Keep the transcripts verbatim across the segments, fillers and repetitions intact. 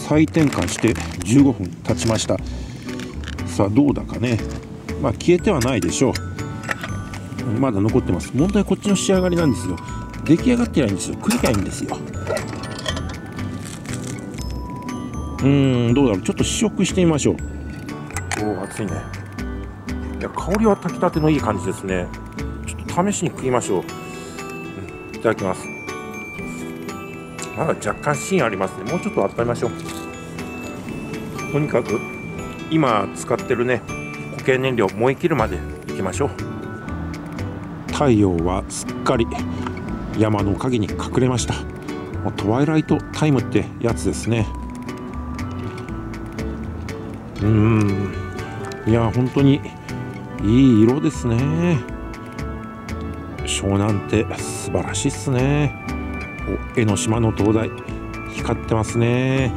再転換してじゅうごふん経ちました。さあどうだかね。まあ消えてはないでしょう。まだ残ってます。問題はこっちの仕上がりなんですよ。出来上がってないんですよ。食いたいんですよ。うーん、どうだろう。ちょっと試食してみましょう。おお、熱いね。いや、香りは炊きたてのいい感じですね。ちょっと試しに食いましょう。うん、いただきます。まだ若干芯ありますね。もうちょっと温めましょう。とにかく今使ってるね固形燃料燃え切るまでいきましょう。太陽はすっかり山の陰に隠れました。トワイライトタイムってやつですね。うーん、いや本当にいい色ですね。湘南って素晴らしいっすね。お、江ノ島の灯台光ってますね。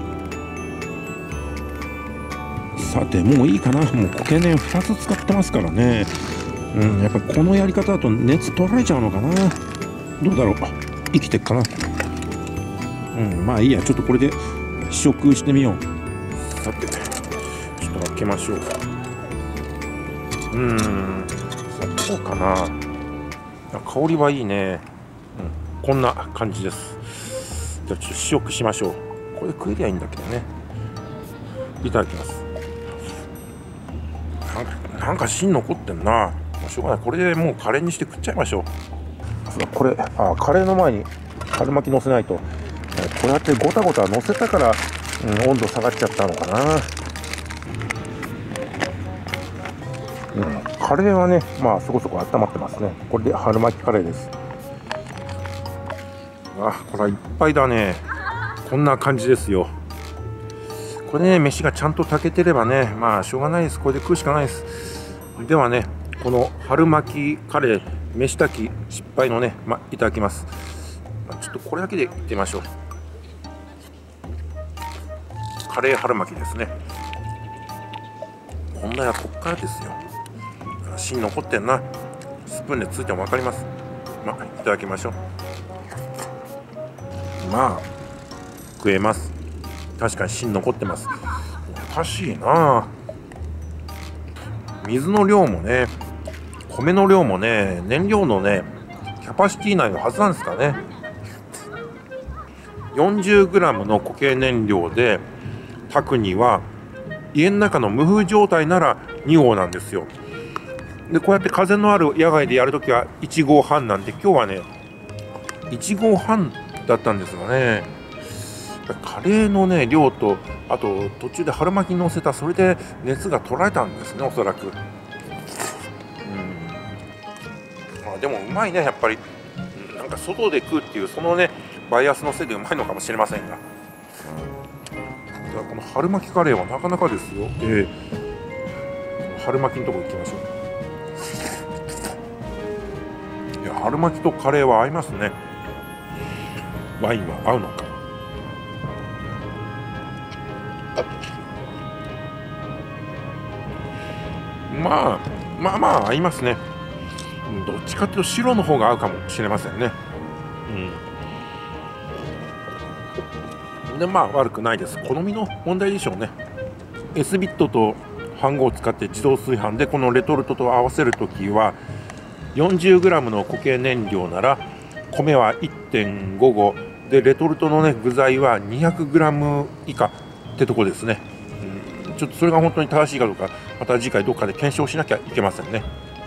さてもういいかな。もう固形燃ふたつ使ってますからね。うん、やっぱりこのやり方だと熱取られちゃうのかな。どうだろう。生きてっかな。うん、まあいいや。ちょっとこれで試食してみよう。さてちょっと開けましょう。うーん、さあこうかな。香りはいいね。うん、こんな感じです。じゃあちょっと試食しましょう。これ食えりゃいいんだけどね。いただきます。なんか、なんか芯残ってんな。しょうがない。これでもうカレーにして食っちゃいましょう。これ、あ、カレーの前に春巻き乗せないと。こうやってゴタゴタ乗せたから、うん、温度下がっちゃったのかな。うん、カレーはね、まあそこそこ温まってますね。これで春巻きカレーです。あ、これはいっぱいだね。こんな感じですよ。これね、飯がちゃんと炊けてればね、まあしょうがないです。これで食うしかないです。ではね、この春巻きカレー飯炊き失敗のね、まあ、いただきます。まあ、ちょっとこれだけでいってみましょう。カレー春巻きですね。問題はこっからですよ。芯残ってんな。スプーンでついても分かります。まあいただきましょう。まあ食えます。確かに芯残ってます。おかしいな。水の量もね、米の量もね、燃料のねキャパシティ内のはずなんですかね。 よんじゅうグラム の固形燃料で炊くには家の中の無風状態ならにごうなんですよ。でこうやって風のある野外でやるときはいちごうはんなんで、今日はねいちごうはんだったんですがね、カレーのね量と、あと途中で春巻きにのせた、それで熱が取られたんですね、おそらく。うん、まあ、でもうまいね、やっぱり。なんか外で食うっていうそのねバイアスのせいでうまいのかもしれませんが、この春巻きカレーはなかなかですよ。えー、春巻きのとこ行きましょう。いや、春巻きとカレーは合いますね。ワインは合うのか。まあまあまあ合いますね。どっちかというと白の方が合うかもしれませんね。うん、でまあ悪くないです。好みの問題でしょうね。 S ビットと飯盒を使って自動炊飯でこのレトルトと合わせるときは よんじゅうグラム の固形燃料なら米は いってんご 合で、レトルトの、ね、具材は にひゃくグラム 以下ってとこですね。うん、ちょっとそれが本当に正しいかどうかまた次回どっかで検証しなきゃいけませんね。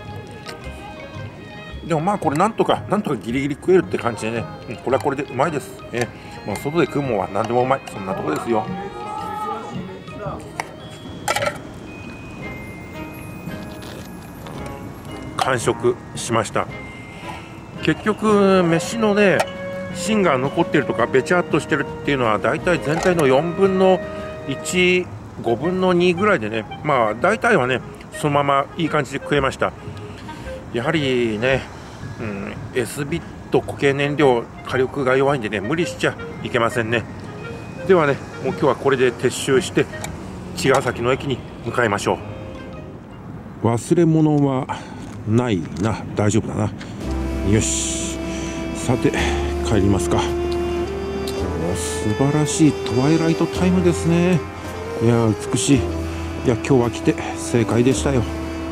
でもまあこれなんとかなんとかギリギリ食えるって感じでね、うん、これはこれでうまいです、ね。まあ、外で食うもんは何でもうまい、そんなとこですよ。完食しました。結局飯のね芯が残ってるとかべちゃっとしてるっていうのはだいたい全体のよんぶんのいち、ごぶんのにぐらいでね、まあ大体はねそのままいい感じで食えました。やはりね、うん、S ビット固形燃料火力が弱いんでね無理しちゃいけませんね。ではねもう今日はこれで撤収して茅ヶ崎の駅に向かいましょう。忘れ物はないな、大丈夫だな。よし、さて帰りますか。よし。 素晴らしいトワイライトタイムですね。いやー美しい。いや今日は来て正解でしたよ。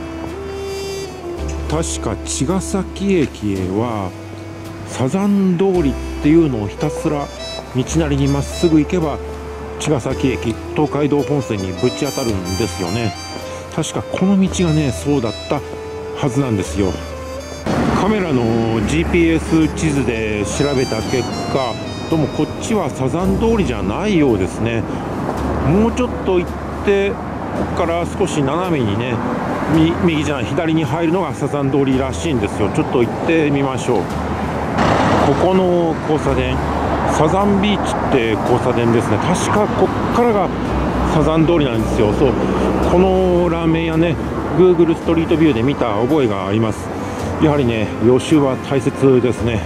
確か茅ヶ崎駅へはサザン通りっていうのをひたすら道なりにまっすぐ行けば茅ヶ崎駅、東海道本線にぶち当たるんですよね。確かこの道がねそうだったはずなんですよ。カメラの ジーピーエス 地図で調べた結果どうもこっちはサザン通りじゃないようですね。もうちょっと行ってから少し斜めにね右じゃない左に入るのがサザン通りらしいんですよ。ちょっと行ってみましょう。ここの交差点サザンビーチって交差点ですね。確かこっからがサザン通りなんですよ。そうこのラーメン屋ね Google ストリートビューで見た覚えがあります。やはりね予習は大切ですね。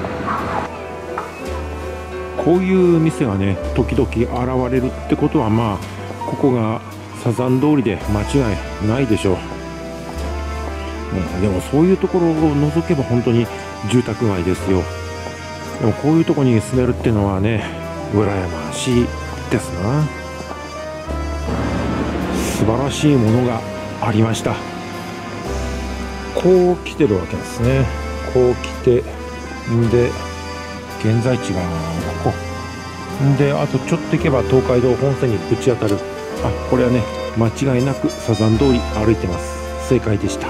こういう店がね時々現れるってことはまあここがサザン通りで間違いないでしょう。うん、でもそういうところを除けば本当に住宅街ですよ。でもこういうところに住めるっていうのはね羨ましいですな。素晴らしいものがありました。こう来てるわけですね。こう来てんで現在地がここんで、あとちょっと行けば東海道本線にぶち当たる。あ、これはね間違いなくサザン通り歩いてます。正解でした。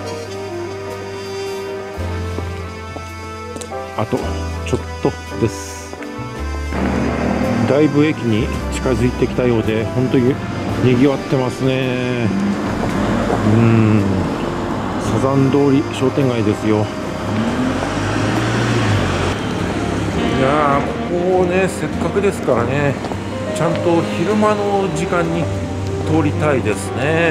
あとちょっとです。だいぶ駅に近づいてきたようで本当ににぎわってますね。うーんサザン通り商店街ですよ。いやーここをねせっかくですからねちゃんと昼間の時間に通りたいですね。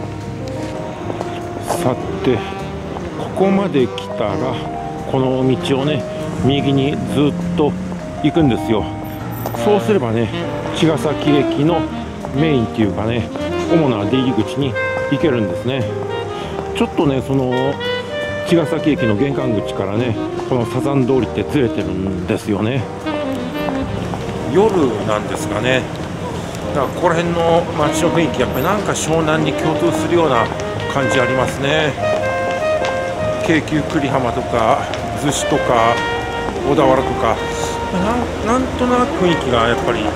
さてここまで来たらこの道をね右にずっと行くんですよ。そうすればね茅ヶ崎駅のメインっていうかね主な出入り口に行けるんですね。ちょっとねその茅ヶ崎駅の玄関口からねこのサザン通りってずれてるんですよね。夜なんですかね。だからここら辺の街の雰囲気やっぱりなんか湘南に共通するような感じありますね。京急久里浜とか逗子とか小田原とかな ん, なんとなく雰囲気がやっぱり、うん、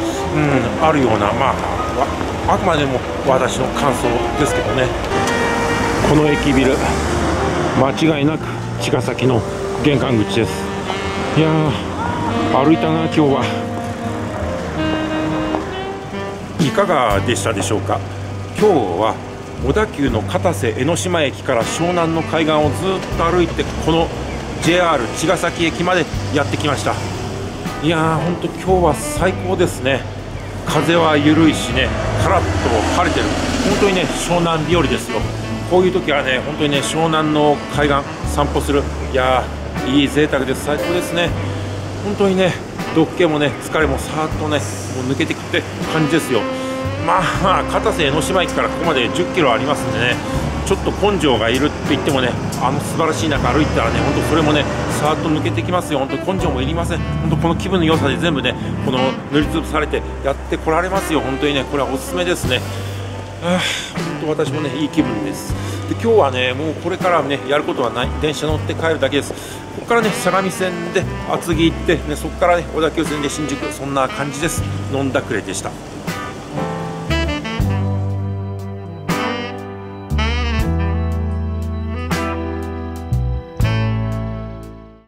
あるような、まあ、あくまでも私の感想ですけどね。この駅ビル間違いなく茅ヶ崎の玄関口です。いやー歩いたな今日は。いかがでしたでしょうか。今日は小田急の片瀬江ノ島駅から湘南の海岸をずっと歩いてこの ジェイアール 茅ヶ崎駅までやってきました。いやー本当今日は最高ですね。風は緩いしねカラッと晴れてる。本当にね湘南日和ですよ。こういう時はね本当にね湘南の海岸散歩する。いやーいい贅沢です。最高ですね。本当にね毒気もね疲れもさーっとねもう抜けてきて感じですよ。まあ片瀬江ノ島駅からここまでじゅっキロありますんでねちょっと根性がいるって言ってもねあの素晴らしい中歩いたらね本当それもねさーっと抜けてきますよ。本当根性もいりません。本当この気分の良さで全部ねこの塗りつぶされてやってこられますよ。本当にねこれはおすすめですね。あ本当私もねいい気分です。で今日はねもうこれからねやることはない。電車乗って帰るだけです。ここからね相模線で厚木行って、ね、そこからね小田急線で新宿、そんな感じです。飲んだくれでした。